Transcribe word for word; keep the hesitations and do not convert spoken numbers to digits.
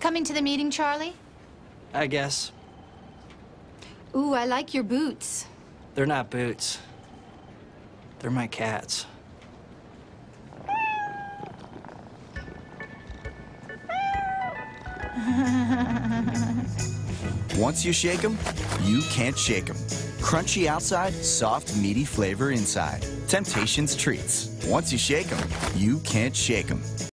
Coming to the meeting, Charlie? I guess. Ooh, I like your boots. They're not boots. They're my cats. Once you shake them, you can't shake them. Crunchy outside, soft, meaty flavor inside. Temptation's Treats. Once you shake them, you can't shake them.